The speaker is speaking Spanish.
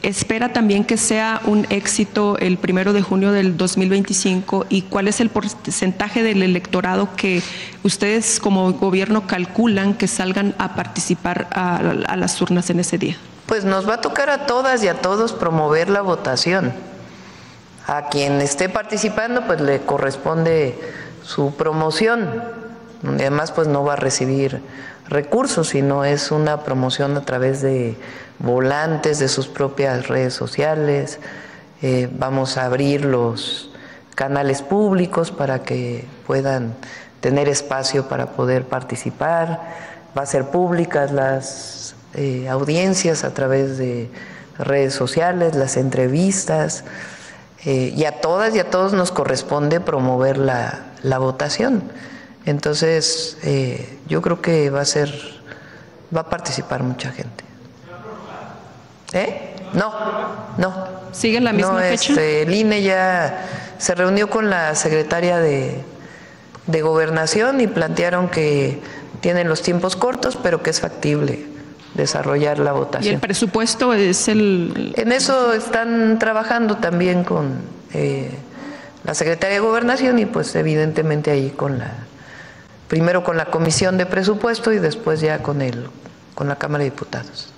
¿espera también que sea un éxito el 1 de junio del 2025? ¿Y cuál es el porcentaje del electorado que ustedes como gobierno calculan que salgan a participar a las urnas en ese día? Pues nos va a tocar a todas y a todos promover la votación. A quien esté participando, pues le corresponde su promoción, donde además pues no va a recibir recursos, sino es una promoción a través de volantes de sus propias redes sociales. Vamos a abrir los canales públicos para que puedan tener espacio para poder participar. Va a ser públicas las audiencias a través de redes sociales, las entrevistas, y a todas y a todos nos corresponde promover la votación. Entonces, yo creo que va a participar mucha gente. No. ¿Sigue la misma fecha? El INE ya se reunió con la secretaria de Gobernación y plantearon que tienen los tiempos cortos, pero que es factible desarrollar la votación. ¿Y el presupuesto es el...? En eso están trabajando también con la Secretaría de Gobernación y pues evidentemente ahí primero con la Comisión de Presupuesto y después ya con la Cámara de Diputados.